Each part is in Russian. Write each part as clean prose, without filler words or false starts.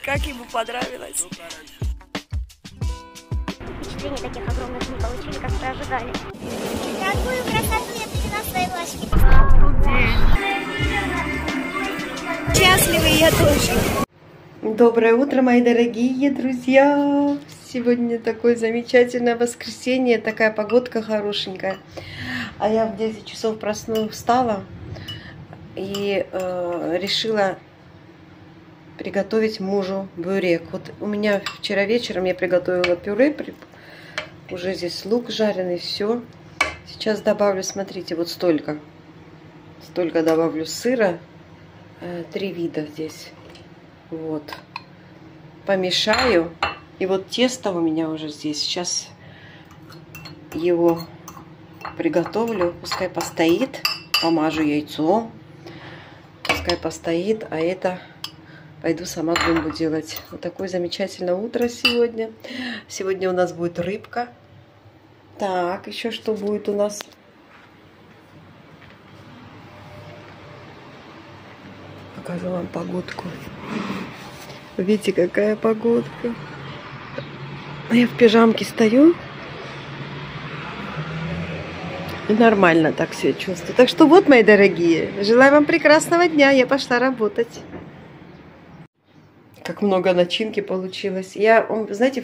Как ему понравилось? Впечатления таких огромных не получили, как вы ожидали. Какую красоту я привела в своей ложке. Счастливый я тоже. Доброе утро, мои дорогие друзья! Сегодня такое замечательное воскресенье, такая погодка хорошенькая. А я в 10 часов проснулась, встала и решила приготовить мужу бурек. Вот у меня вчера вечером я приготовила пюре, уже здесь лук жареный, все. Сейчас добавлю, смотрите, вот столько добавлю сыра, 3 вида здесь. Вот, помешаю. И вот тесто у меня уже здесь. Сейчас его приготовлю. Пускай постоит. Помажу яйцом. Пускай постоит. А это пойду сама бомбу делать. Вот такое замечательное утро сегодня. Сегодня у нас будет рыбка. Так, еще что будет у нас? Покажу вам погодку. Видите, какая погодка. Я в пижамке стою. И нормально так себя чувствую. Так что вот, мои дорогие, желаю вам прекрасного дня. Я пошла работать. Как много начинки получилось. Я, знаете,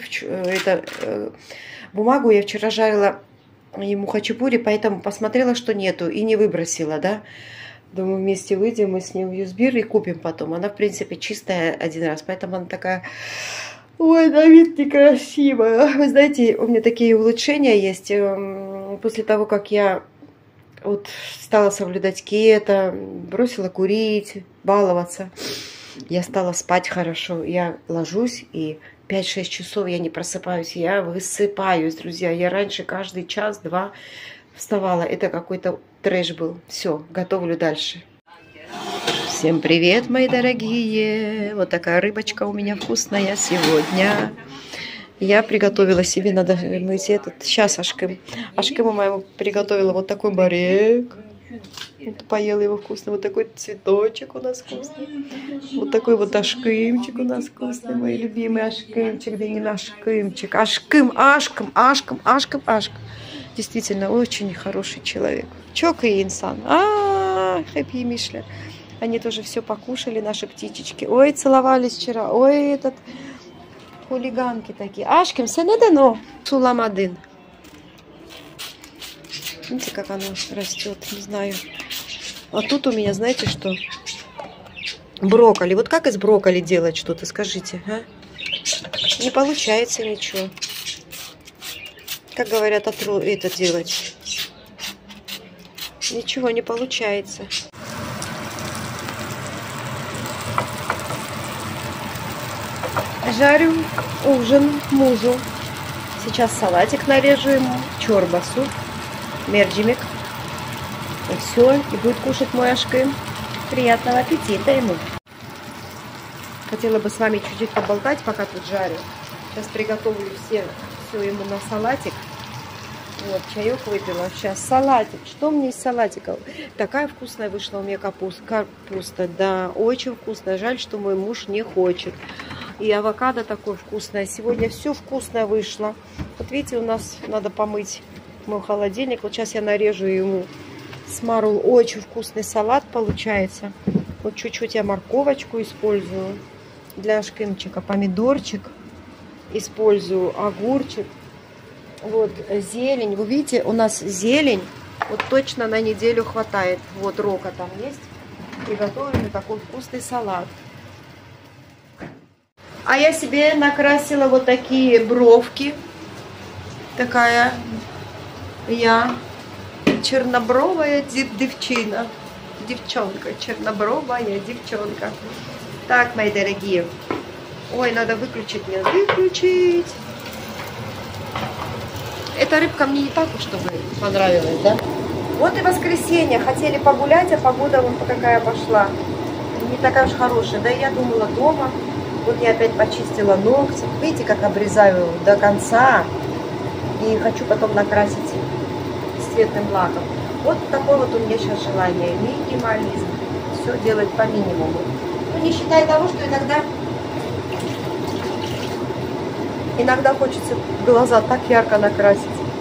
бумагу я вчера жарила ему хачапури, поэтому посмотрела, что нету, и не выбросила, да. Думаю, вместе выйдем, мы с ним в Юсбир и купим потом. Она, в принципе, чистая один раз, поэтому она такая... Ой, на вид некрасивая. Вы знаете, у меня такие улучшения есть. После того, как я вот стала соблюдать кето, бросила курить, баловаться, я стала спать хорошо. Я ложусь, и 5-6 часов я не просыпаюсь. Я высыпаюсь, друзья. Я раньше каждый час-два вставала. Это какой-то трэш был. Все, готовлю дальше. Всем привет, мои дорогие! Вот такая рыбочка у меня вкусная сегодня. Я приготовила себе, надо мыть этот, сейчас Ашкему моему приготовила вот такой барек. Вот, поела его вкусно. Вот такой цветочек у нас вкусный. Вот такой вот Ашкымчик у нас вкусный, мой любимый Ашкымчик. Да не наш Ашкымчик. Ашкым. Действительно, очень хороший человек. Чок и инсан. Хэппи Мишлер. Они тоже все покушали, наши птичечки. Ой, целовались вчера. Ой, этот хулиганки такие. Ашким, сенедено. Суламадын. Видите, как оно растет, не знаю. А тут у меня, знаете что? Брокколи. Вот как из брокколи делать что-то, скажите, а? Не получается ничего. Как говорят, это делать. Ничего не получается. Жарю ужин мужу. Сейчас салатик нарежу ему, чорбасу, мерджимик. И все, и будет кушать мой Ашкым. Приятного аппетита ему. Хотела бы с вами чуть-чуть поболтать, пока тут жарю. Сейчас приготовлю все ему на салатик. Вот, чаек выпила. Сейчас салатик. Что мне из салатиков? Такая вкусная вышла у меня капуста. Да, очень вкусная. Жаль, что мой муж не хочет. И авокадо такое вкусное. Сегодня все вкусное вышло. Вот видите, у нас надо помыть мой холодильник. Вот сейчас я нарежу ему смарул. Очень вкусный салат получается. Вот чуть-чуть я морковочку использую для Ашкымчика. Помидорчик использую. Огурчик. Вот зелень. Вы видите, у нас зелень. Вот точно на неделю хватает. Вот рока там есть. Приготовлю такой вкусный салат. А я себе накрасила вот такие бровки. Такая я чернобровая девчина. Девчонка. Чернобровая девчонка. Так, мои дорогие. Ой, надо выключить мне. Выключить. Эта рыбка мне не так уж чтобы понравилась, да? Вот и воскресенье. Хотели погулять, а погода вот какая пошла. Не такая уж хорошая. Да, я думала дома. Вот я опять почистила ногти. Видите, как обрезаю до конца. И хочу потом накрасить цветным лаком. Вот такое вот у меня сейчас желание. Минимализм. Все делать по минимуму. Ну, не считая того, что иногда Иногда хочется глаза так ярко накрасить.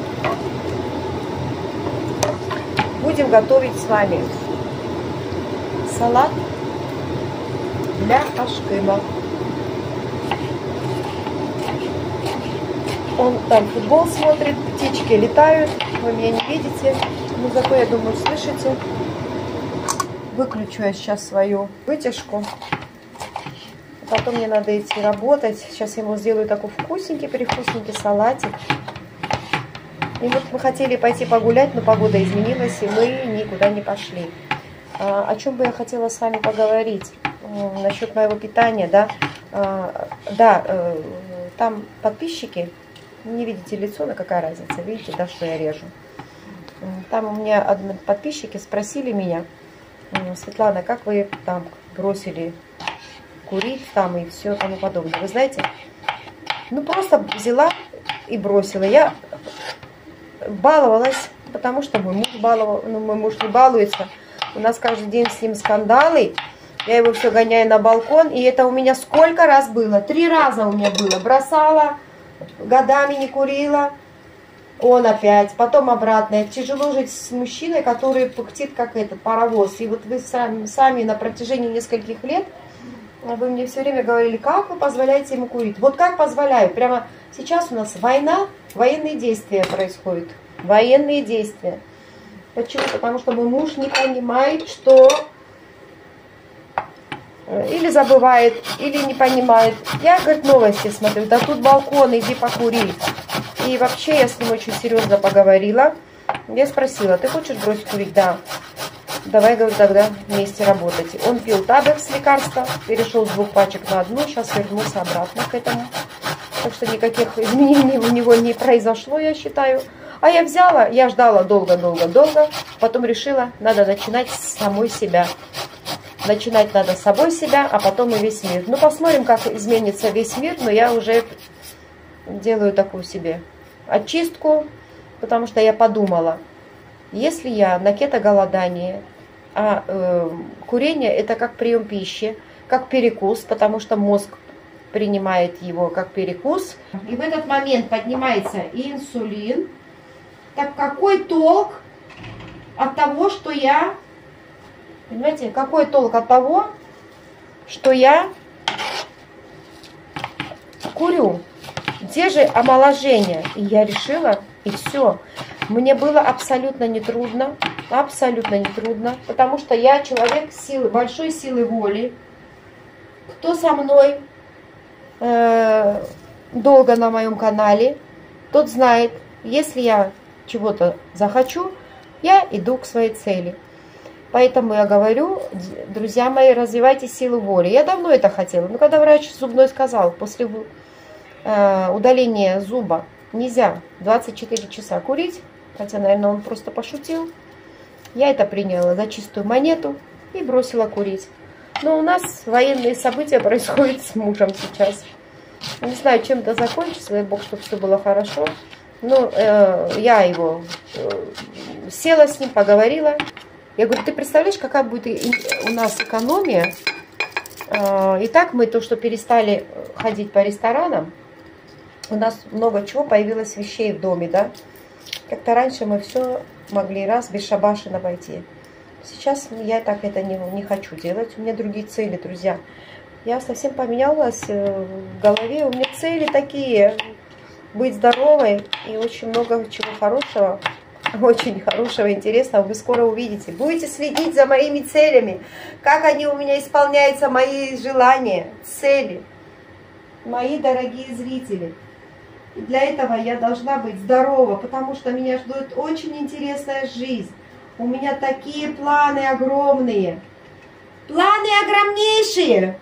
Будем готовить с вами салат для ашкыма. Он там футбол смотрит, птички летают, вы меня не видите, но зато, я думаю, слышите. Выключу я сейчас свою вытяжку. Потом мне надо идти работать. Сейчас я ему сделаю такой вкусненький-перевкусненький салатик. И вот мы хотели пойти погулять, но погода изменилась, и мы никуда не пошли. О чем бы я хотела с вами поговорить? Насчет моего питания, да? Там подписчики, не видите лицо, но какая разница, видите, да, что я режу. Там у меня подписчики спросили меня: Светлана, как вы там бросили курить там и все тому подобное? Вы знаете, ну просто взяла и бросила. Я баловалась, потому что мой муж баловал, ну мой муж не балуется. У нас каждый день с ним скандалы. Я его все гоняю на балкон, и это у меня сколько раз было? 3 раза у меня было. Бросала, годами не курила. Он опять, потом обратно. Тяжело жить с мужчиной, который пыхтит, как этот паровоз. И вот вы сами на протяжении нескольких лет, вы мне все время говорили, как вы позволяете ему курить. Вот как позволяю. Прямо сейчас у нас война, военные действия происходят. Военные действия. Почему? Потому что мой муж не понимает, что... Или забывает, или не понимает. Я, говорит, новости смотрю. Да тут балкон, иди покури. И вообще я с ним очень серьезно поговорила. Я спросила, ты хочешь бросить курить? Да. Давай, говорю, тогда вместе работать. Он пил табекс лекарства, перешел с 2 пачек на 1, сейчас вернулся обратно к этому. Так что никаких изменений у него не произошло, я считаю. А я взяла, я ждала долго, потом решила, надо начинать с самой себя. Начинать надо с собой себя, а потом и весь мир. Ну, посмотрим, как изменится весь мир, но я уже делаю такую себе очистку, потому что я подумала, если я на кето-голодании, курение это как прием пищи, как перекус, потому что мозг принимает его как перекус, и в этот момент поднимается инсулин, так какой толк от того, что я... Понимаете, какой толк от того, что я курю? Где же омоложение? И я решила, и все. Мне было абсолютно не трудно, потому что я человек силы, большой силы воли. Кто со мной долго на моем канале, тот знает, если я чего-то захочу, я иду к своей цели. Поэтому я говорю, друзья мои, развивайте силу воли. Я давно это хотела. Но когда врач зубной сказал, после удаления зуба нельзя 24 часа курить, хотя, наверное, он просто пошутил, я это приняла за чистую монету и бросила курить. Но у нас военные события происходят с мужем сейчас. Не знаю, чем это закончится, дай бог, чтобы все было хорошо. Но я его села с ним, поговорила. Я говорю, ты представляешь, какая будет у нас экономия? И так мы то, что перестали ходить по ресторанам, у нас много чего появилось вещей в доме, да? Как-то раньше мы все могли раз бесшабашно обойти. Сейчас я так это не хочу делать. У меня другие цели, друзья. Я совсем поменялась в голове. У меня цели такие. Быть здоровой и очень много чего хорошего. Очень хорошего, интересного вы скоро увидите. Будете следить за моими целями, как они у меня исполняются, мои желания, цели. Мои дорогие зрители, и для этого я должна быть здорова, потому что меня ждет очень интересная жизнь. У меня такие планы огромные. Планы огромнейшие.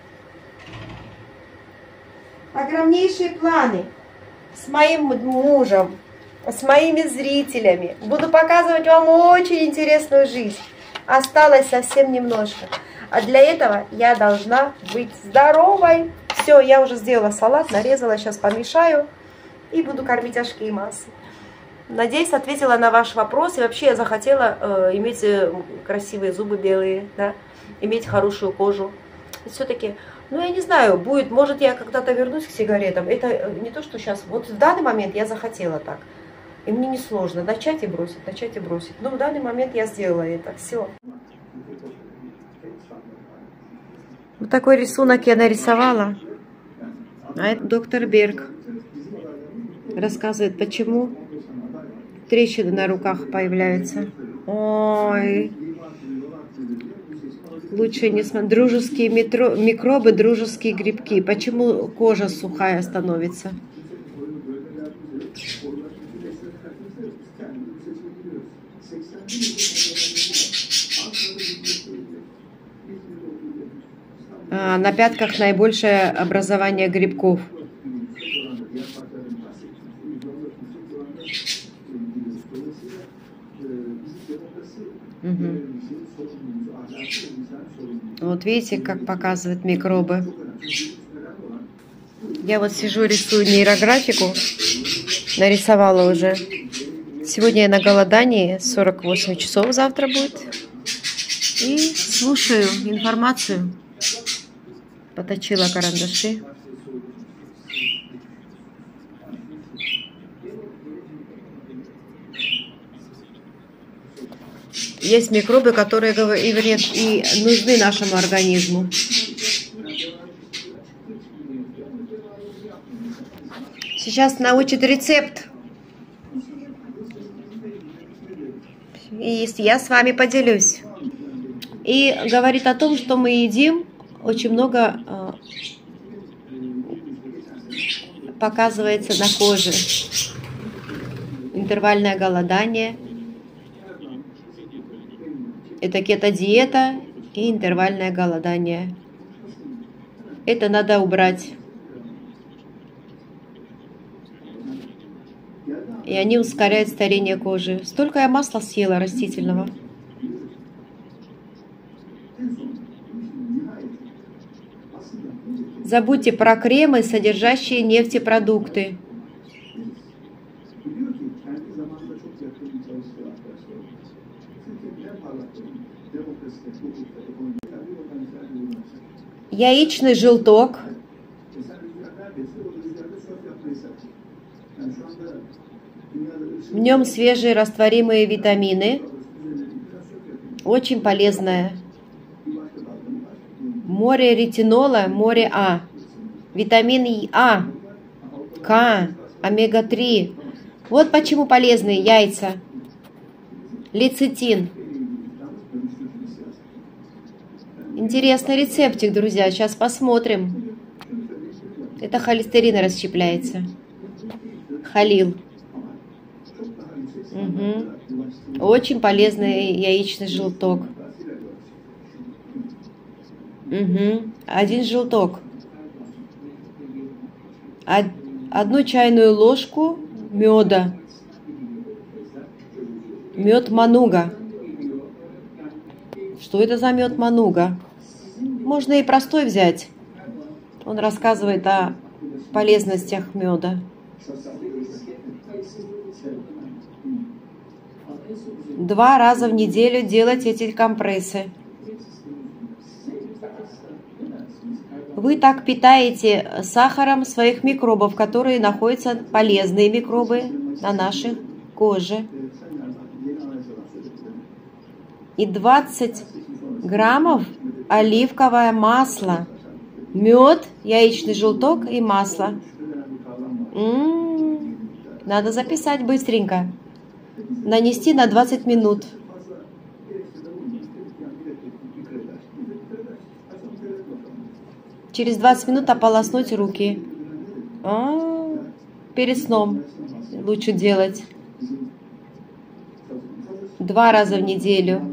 Огромнейшие планы. С моим мужем, с моими зрителями. Буду показывать вам очень интересную жизнь. Осталось совсем немножко. А для этого я должна быть здоровой. Все, я уже сделала салат, нарезала, сейчас помешаю. И буду кормить ашкимас. Надеюсь, ответила на ваш вопрос. И вообще я захотела иметь красивые зубы белые, да, иметь хорошую кожу. Все-таки Ну, я не знаю, будет, может, я когда-то вернусь к сигаретам. Это не то, что сейчас. Вот в данный момент я захотела так. И мне несложно начать и бросить, начать и бросить. Но в данный момент я сделала это. Все. Вот такой рисунок я нарисовала. А это доктор Берг рассказывает, почему трещины на руках появляются. Ой. Лучше не смотреть. Дружеские микробы, дружеские грибки. Почему кожа сухая становится? На пятках наибольшее образование грибков. Угу. Вот видите, как показывают микробы. Я вот сижу, рисую нейрографику. Нарисовала уже. Сегодня я на голодании. 48 часов завтра будет. И слушаю информацию. Поточила карандаши. Есть микробы, которые и нужны нашему организму. Сейчас научит рецепт. И я с вами поделюсь. И говорит о том, что мы едим. Очень много показывается на коже. Интервальное голодание. Это кето-диета и интервальное голодание. Это надо убрать. И они ускоряют старение кожи. Столько я масла съела растительного. Забудьте про кремы, содержащие нефтепродукты. Яичный желток. В нем свежие растворимые витамины. Очень полезное. Море ретинола, море А. Витамин А, К, омега-3. Вот почему полезные яйца. Лецитин. Интересный рецептик, друзья. Сейчас посмотрим. Это холестерин расщепляется. Халил. Угу. Очень полезный яичный желток. Угу. Один желток. Одну чайную ложку меда. Мед мануга. Что это за мед мануга? Можно и простой взять. Он рассказывает о полезностях меда. 2 раза в неделю делать эти компрессы. Вы так питаете сахаром своих микробов, которые находятся, полезные микробы, на нашей коже. И 20 граммов оливковое масло, мед, яичный желток и масло. Надо записать быстренько. Нанести на 20 минут. Через 20 минут ополоснуть руки. Перед сном лучше делать. 2 раза в неделю.